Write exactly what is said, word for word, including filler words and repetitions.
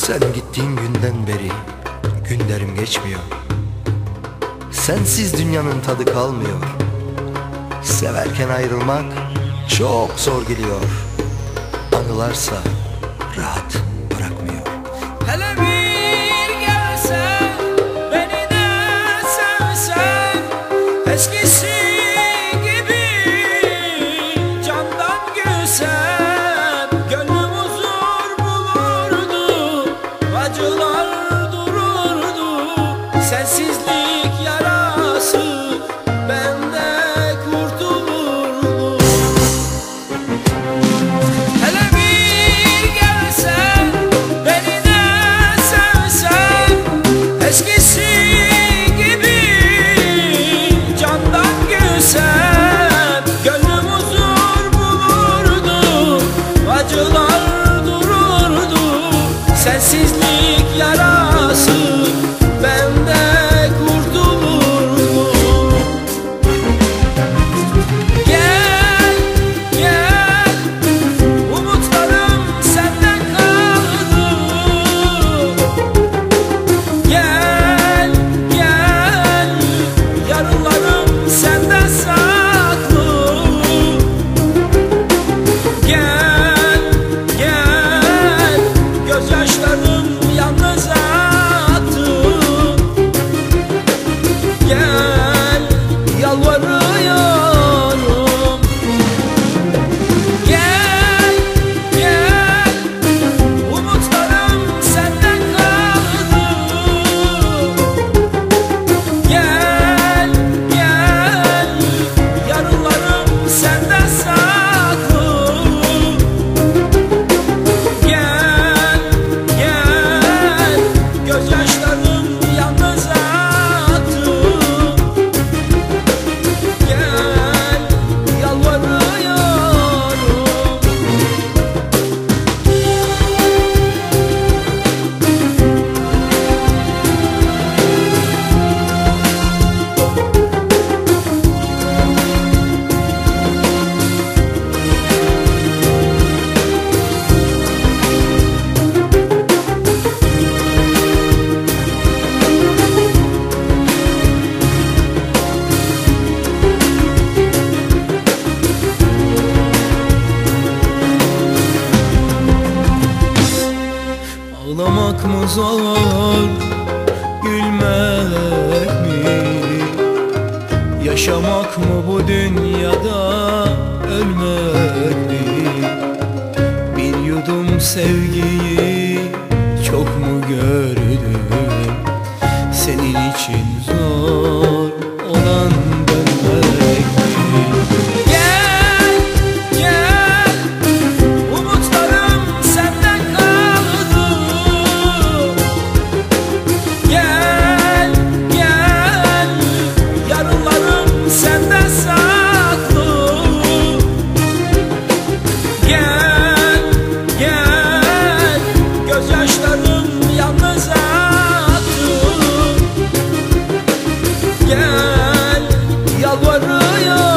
Sen gittiğin günden beri günlerim geçmiyor. Sensiz dünyanın tadı kalmıyor. Severken ayrılmak çok zor geliyor. Anılarsa rahat bırakmıyor. Hele bir gelsen, beni de sevsen, eskisi gibi candan gülsem, gönlüm huzur bulurdu, acılar dururdu. Sensizlik yarası bende kurtulurdu. Hele bir gelsen, beni de sevsen, eskisi gibi candan gülsem, gönlüm huzur bulurdu, acılar dururdu. Sensizlik yarası bende kurtulurdu. Gel, gel, umutlarım sende kaldı. Gel, gel, yarınlarım sende saklı. Gel, gel, gözyaşlarım yalnız attı. Gel, yalvarıyorum. Gel, gel, umutlarım sende kaldı. Gel, gel, yarınlarım sende saklı. Gel, gel, gözyaşlarım yalnız attı. Gel, yalvarıyorum. Ağlamak mı zor, gülmek mi? Yaşamak mı bu dünyada, ölmek mi? Bir yudum sevgiyi çok mu gördüm? Senin için zor olan dönmek mi? Gel, gel, umutlarım sende kaldı. Gel, gel, yarınlarım sende saklı. Gel, gel, gözyaşlarım yalnız attı. Gel, yalvarıyorum.